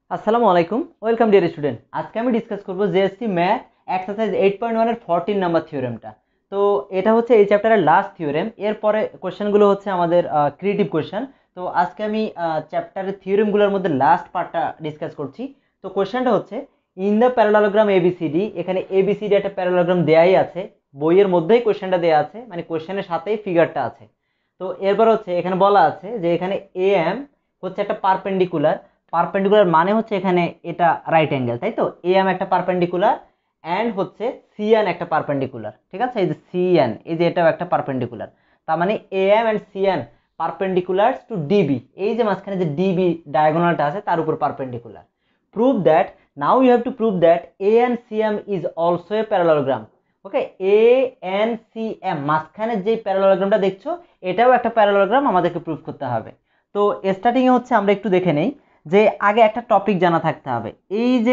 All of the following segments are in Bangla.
আসসালামু আলাইকুম, ওয়েলকাম ডিয়ার স্টুডেন্ট। আজকে আমি ডিসকাস করব জেএসসি ম্যাথ এক্সারসাইজ 8.1 এর 14 নাম্বার থিওরেমটা। তো এটা হচ্ছে এই চ্যাপ্টারের লাস্ট থিওরেম। এরপরে কোশ্চেনগুলো হচ্ছে আমাদের ক্রিয়েটিভ কোশ্চেন। তো আজকে আমি চ্যাপ্টারের থিওরেমগুলোর মধ্যে লাস্ট পার্টটা ডিসকাস করছি। তো কোশ্চেনটা হচ্ছে ইন দ্য প্যারালালোগ্রাম এবিসিডি। এখানে এবিসিডি একটা প্যারালালোগ্রাম দেয়াই আছে, বইয়ের মধ্যেই কোশ্চেনটা দেয়া আছে, মানে কোশ্চেনের সাথেই ফিগারটা আছে। তো এরপর হচ্ছে এখানে বলা আছে যে এখানে এ এম হচ্ছে একটা পারপেন্ডিকুলার। পারপেন্ডিকুলার মানে হচ্ছে এখানে এটা রাইট অ্যাঙ্গেল, তাই তো। এ এম একটা পারপেন্ডিকুলার অ্যান্ড হচ্ছে সিএন একটা পারপেন্ডিকুলার, ঠিক আছে। এই যে সিএন, এই যে এটাও একটা পারপেন্ডিকুলার। তার মানে A M and CN perpendicular to DB. এই যে মাঝখানে যে ডিবি ডায়াগোনালটা আছে তার উপর perpendicular. Prove that, now you have to prove that A N CM is also a parallelogram. Okay, A N C M মাঝখানে যে প্যারালোগ্রামটা দেখছো এটাও একটা প্যারালোগ্রাম, আমাদেরকে প্রুভ করতে হবে। তো স্টার্টিংয়ে হচ্ছে আমরা একটু দেখে নেই যে আগে একটা টপিক জানা থাকতে হবে। এই যে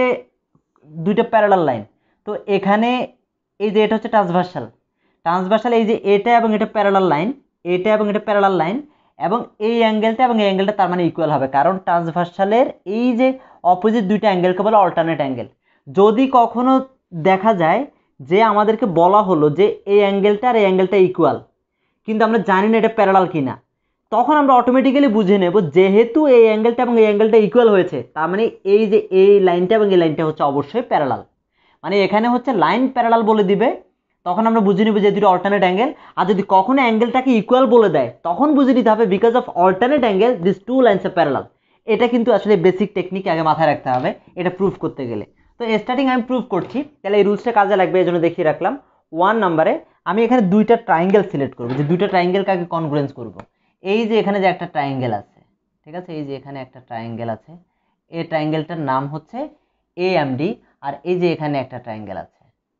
দুইটা প্যারালাল লাইন, তো এখানে এই যে এটা হচ্ছে ট্রান্সভার্সাল। ট্রান্সভার্সাল এই যে এটা এবং এটা প্যারালাল লাইন, এটা এবং এটা প্যারালাল লাইন, এবং এই অ্যাঙ্গেলটা এবং এই অ্যাঙ্গেলটা তার মানে ইকুয়াল হবে, কারণ ট্রান্সভার্সালের এই যে অপোজিট দুইটা অ্যাঙ্গেলকে বলে অল্টারনেট অ্যাঙ্গেল। যদি কখনো দেখা যায় যে আমাদেরকে বলা হলো যে এই অ্যাঙ্গেলটা আর এই অ্যাঙ্গেলটা ইকুয়াল, কিন্তু আমরা জানি না এটা প্যারালাল কিনা, তখন আমরা অটোমেটিক্যালি বুঝে নেব যেহেতু এই অ্যাঙ্গেলটা এবং এই অ্যাঙ্গেলটা ইকুয়াল হয়েছে, তার মানে এই যে এই লাইনটা এবং এই লাইনটা হচ্ছে অবশ্যই প্যারালাল। মানে এখানে হচ্ছে লাইন প্যারালাল বলে দিবে, তখন আমরা বুঝে নিব যে দুটো অল্টারনেট অ্যাঙ্গেল। আর যদি কখনো অ্যাঙ্গেলটাকে ইকুয়াল বলে দেয় তখন বুঝে নিতে হবে because of alternate angle this two lines আর প্যারালাল। এটা কিন্তু আসলে বেসিক টেকনিক, আগে মাথায় রাখতে হবে এটা প্রুফ করতে গেলে। তো স্টার্টিং আমি প্রুফ করছি, তাহলে এই রুলসটা কাজে লাগবে, এই জন্য দেখিয়ে রাখলাম। 1 নম্বরে আমি এখানে দুইটা ট্রায়াঙ্গেল সিলেক্ট করবো, যে দুইটা ট্রায়াঙ্গেলকে আগে কনগ্রুয়েন্স করবো। এই যে এখানে যে একটা ট্রায়াঙ্গেল আছে, ঠিক আছে, এই যে এখানে একটা ট্রায়াঙ্গেল আছে, এই ট্রায়াঙ্গেলটার নাম হচ্ছে এএমডি। আর এই যে এখানে একটা ট্রায়াঙ্গেল আছে,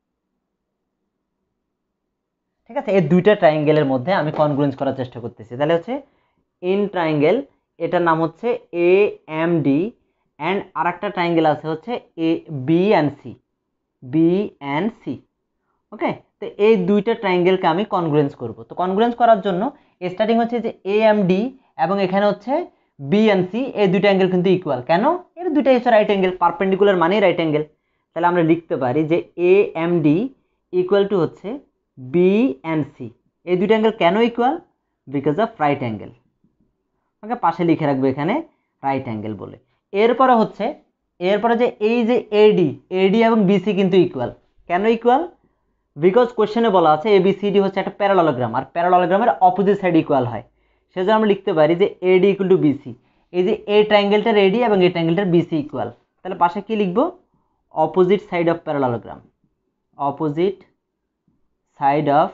ঠিক আছে। এই দুইটা ট্রায়াঙ্গেলের মধ্যে আমি কনগ্রুয়েন্স করার চেষ্টা করতেছি। তাহলে হচ্ছে ইন ট্রায়াঙ্গেল, এটার নাম হচ্ছে এ এম ডি, অ্যান্ড আর একটা ট্রায়াঙ্গেল আছে হচ্ছে A B and C, B and C. Okay, তো এই দুইটা ট্রায়াঙ্গেলকে আমি কনগ্রুয়েন্স করব। তো কনগ্রুয়েন্স করার জন্য স্টার্টিং হচ্ছে যে এ এম ডি এবং এখানে হচ্ছে বি অ্যান্ড সি, এই দুইটা অ্যাঙ্গেল কিন্তু ইকুয়াল। কেন? এর দুইটাই হচ্ছে রাইট অ্যাঙ্গেল, পারপেন্ডিকুলার মানেই রাইট অ্যাঙ্গেল। তাহলে আমরা লিখতে পারি যে A M D equal to হচ্ছে বি অ্যান্ড সি। এই দুইটা অ্যাঙ্গেল কেন equal? Because of right angle. Okay, পাশে লিখে রাখবো এখানে রাইট অ্যাঙ্গেল বলে। এরপরে যে এই যে এডি, এডি এবং বিসি কিন্তু ইকুয়াল। কেন ইকুয়াল? বিকজ কোশ্চেনে বলা আছে এবিসিডি হচ্ছে একটা প্যারালোগ্রাম, আর প্যারালোগ্রামের অপোজিট সাইড ইকুয়াল হয়। সেজন্য আমরা লিখতে পারি যে এডি ইকুয়াল টু বিসি। এই যে এই ট্রায়াঙ্গেলটার এডি এবং এই ট্রায়াঙ্গেলটার বিসি ইকুয়াল, তাহলে পাশে কি লিখবো? Opposite side of parallelogram, opposite side of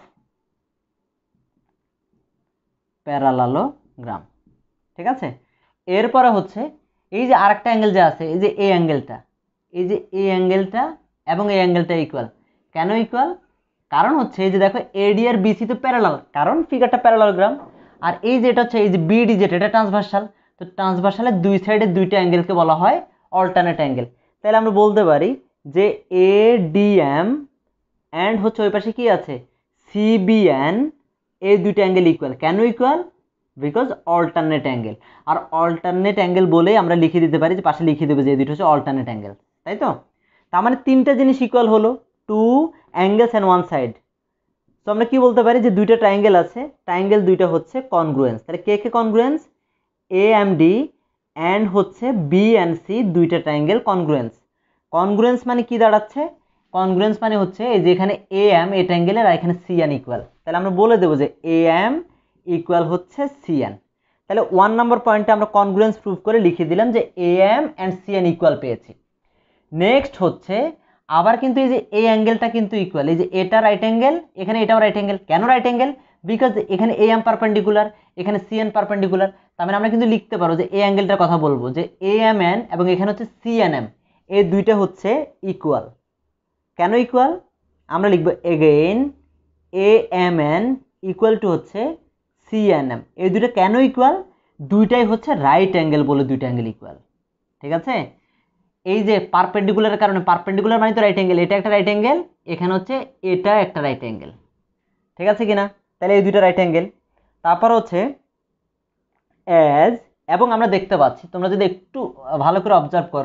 parallelogram, ঠিক আছে। এরপরে হচ্ছে এই যে আরেকটা অ্যাঙ্গেল যে আছে, এই যে এই অ্যাঙ্গেলটা, এই যে এই অ্যাঙ্গেলটা এবং এই অ্যাঙ্গেলটা ইকুয়াল। কেন ইকুয়াল? কারণ হচ্ছে এই যে দেখো এডি আর বিসি তো প্যারালাল, কারণ ফিগারটা প্যারালোগ্রাম। আর এই যে এটা হচ্ছে এই যে বিডি, যেটা এটা ট্রান্সভার্সাল। তো ট্রান্সভার্সালের দুই সাইডে দুইটা অ্যাঙ্গেলকে বলা হয় অল্টারনেট অ্যাঙ্গেল। তাহলে আমরা বলতে পারি যে এডিএম অ্যান্ড হচ্ছে ওই পাশে কি আছে, সিবিএন, এই দুইটা অ্যাঙ্গেল ইকুয়াল। কেন ইকুয়াল? Because alternate angle. আর অল্টারনেট অ্যাঙ্গেল বলেই আমরা লিখে দিতে পারি যে পাশে লিখে দেবো যে এই দুটো হচ্ছে অল্টারনেট অ্যাঙ্গেল, তাই তো। তার মানে তিনটা জিনিস ইকুয়াল হলো, two angles and one side. তো আমরা কি বলতে পারি যে দুইটা ট্রায়াঙ্গেল আছে, ট্রায়াঙ্গেল দুইটা হচ্ছে কনগ্রুয়েন্স। তাহলে কে কে congruence? A M D and হচ্ছে বি অ্যান্ড সি, দুইটা ট্রায়াঙ্গেল কনগ্রুয়েন্স। কনগ্রুয়েন্স মানে কি দাঁড়াচ্ছে? কনগ্রুয়েন্স মানে হচ্ছে এই যে এখানে এ এম এই ট্রায়াঙ্গেলের আর এখানে সি এন ইকুয়াল। তাহলে আমরা বলে দেবো যে এ এম ইকুয়াল হচ্ছে সি এন। তাহলে 1 নম্বর পয়েন্টে আমরা কনগ্রুয়েন্স প্রুফ করে লিখে দিলাম যে A M and C N equal পেয়েছি। নেক্সট হচ্ছে আবার কিন্তু এই যে এই অ্যাঙ্গেলটা কিন্তু ইকুয়াল, এই যে এটা রাইট অ্যাঙ্গেল, এখানে এটাও রাইট অ্যাঙ্গেল। কেন রাইট অ্যাঙ্গেল? বিকজ এখানে এ এম পারপেন্ডিকুলার, এখানে সি এন পারপেন্ডিকুলার। তার মানে আমরা কিন্তু লিখতে পারবো যে এই অ্যাঙ্গেলটার কথা বলবো যে এ এম এন এবং এখানে হচ্ছে সি এন এম, এই দুইটা হচ্ছে ইকুয়াল। কেন ইকুয়াল? আমরা লিখবো again A M N equal to হচ্ছে সি এন এম। এই দুইটা কেন ইকুয়াল? দুইটাই হচ্ছে রাইট অ্যাঙ্গেল বলে দুইটা অ্যাঙ্গেল ইকুয়াল, ঠিক আছে। এই যে পারপেন্ডিকুলারের কারণে, পারপেন্ডিকুলার মানে তো রাইট অ্যাঙ্গেল, এটা একটা রাইট অ্যাঙ্গেল, এখানে হচ্ছে এটা একটা রাইট অ্যাঙ্গেল, ঠিক আছে কিনা। তাহলে এই দুইটা রাইট অ্যাঙ্গেল। তারপর হচ্ছে অ্যাজ, এবং আমরা দেখতে পাচ্ছি, তোমরা যদি একটু ভালো করে অবজার্ভ করো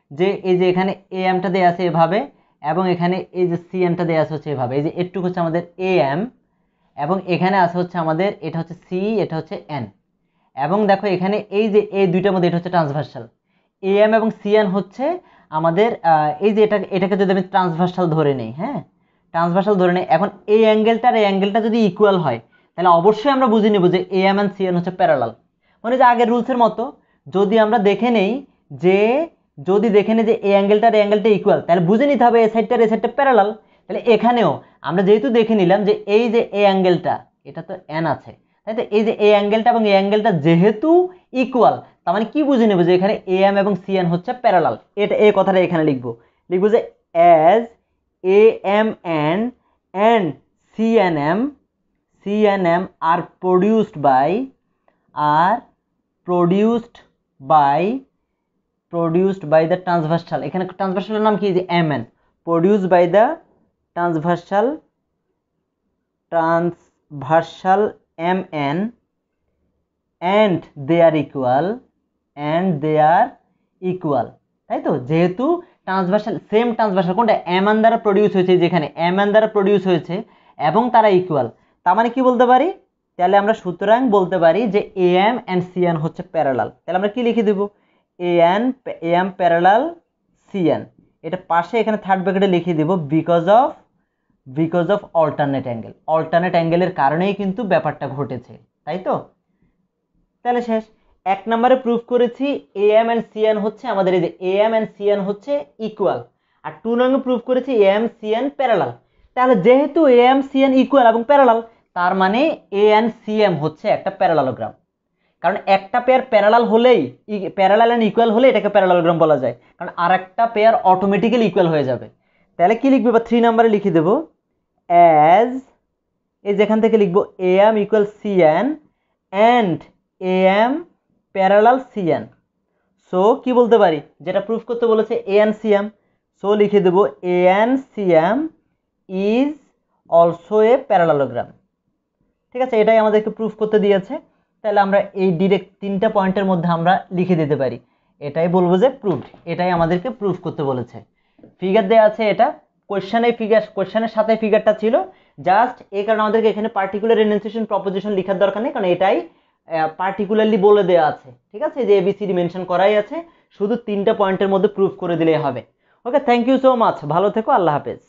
যে এই যে এখানে এ এমটা দেওয়া আছে এভাবে, এবং এখানে এই যে সি এনটা দেওয়া আছে হচ্ছে এভাবে, এই যে এটুকু হচ্ছে আমাদের এ এম, এবং এখানে আছে হচ্ছে আমাদের এটা হচ্ছে সি, এটা হচ্ছে এন, এবং দেখো এখানে এই যে এই দুইটার মধ্যে এটা হচ্ছে ট্রান্সভার্সাল, এ এম এবং সি এন হচ্ছে আমাদের এই যে এটাকে যদি আমি ট্রান্সভার্সাল ধরে নিই, হ্যাঁ ট্রান্সভার্সাল ধরে নিই, এখন এই অ্যাঙ্গেলটা আর এই অ্যাঙ্গেলটা যদি ইকুয়াল হয় তাহলে অবশ্যই আমরা বুঝে নেব যে A M and C N হচ্ছে প্যারালাল। মানে যে আগের রুলসের মতো যদি আমরা দেখে নেই যে এই অ্যাঙ্গেলটা আর এই অ্যাঙ্গেলটা ইকুয়াল, তাহলে বুঝে নিতে হবে এই সাইডটা প্যারালাল। তাহলে এখানেও আমরা যেহেতু দেখে নিলাম যে এই যে এই অ্যাঙ্গেলটা, এটা তো এন আছে, তাই তো এই যে এই অ্যাঙ্গেলটা এবং এই অ্যাঙ্গেলটা যেহেতু ইকুয়াল, তার মানে কি বুঝে নেব যে এখানে এ এম এবং সি এন হচ্ছে প্যারালাল। এটা এই কথাটা এখানে লিখবো যে as A M N and CNM are produced by the transversal, এখানে ট্রান্সভার্সালের নাম কি, যে MN, produced by the transversal MN and they are equal, তাই তো যেহেতু ট্রান্সভার্সাল, সেম ট্রান্সভার্সাল কোনটা MN দ্বারা প্রডিউস হয়েছে, যেখানে MN দ্বারা প্রডিউস হয়েছে এবং তারা ইকুয়াল, তার মানে কি বলতে পারি, তাহলে আমরা সুতরাং বলতে পারি যে AM and CN হচ্ছে প্যারালাল। তাহলে আমরা কি লিখে দেব, AM প্যারালাল CN, এটা পাশে এখানে থার্ড ব্র্যাকেটে লিখে দেব বিকজ অফ অল্টারনেট অ্যাঙ্গেলের কারণেই কিন্তু ব্যাপারটা ঘটেছে, তাই তো। তাহলে শেষ। এক নম্বরে প্রুফ করেছি AM and CN হচ্ছে আমাদের, এই যে AM and CN হচ্ছে ইকুয়াল, আর 2 নম্বরে প্রুফ করেছি AM CN প্যারালাল। তাহলে যেহেতু AM CN ইকুয়াল এবং প্যারালাল, তার মানে AN CM হচ্ছে একটা প্যারালালোগ্রাম, কারণ একটা পেয়ার প্যারালাল হলেই, প্যারালাল এন্ড ইকুয়াল হলে এটাকে প্যারালালোগ্রাম বলা যায়, কারণ আরেকটা পেয়ার অটোমেটিক্যালি ইকুয়াল হয়ে যাবে। তাহলে কি লিখবে, বা 3 নম্বরে লিখে দেব অ্যাজ, এই যেখান থেকে লিখবো AM equal CN and AM parallel CN। So কি বলতে পারি, যেটা প্রুফ করতে বলেছে AN CM, সো লিখে দেব AN CM is also a parallelogram. ঠিক আছে, এটাই আমাদেরকে প্রুফ করতে দিয়েছে। তাহলে আমরা এই ডিরেক্ট 3টা পয়েন্টের মধ্যে আমরা লিখে দিতে পারি, এটাই বলবো যে প্রুফড, এটাই আমাদেরকে প্রুফ করতে বলেছে। ফিগার দেওয়া আছে, এটা কোশ্চেনের সাথে ফিগারটা ছিল, জাস্ট এই কারণে আমাদেরকে এখানে পার্টিকুলার এনুন্সিয়েশন প্রপোজিশন লেখার দরকার নেই, কারণ এটাই পার্টিকুলারলি বলে দেওয়া আছে। ঠিক আছে, যে ABCD মেনশন করাই আছে, শুধু 3টা পয়েন্টের মধ্যে প্রুফ করে দিলেই হবে। Okay, thank you so much, ভালো থেকো, আল্লাহ হাফেজ।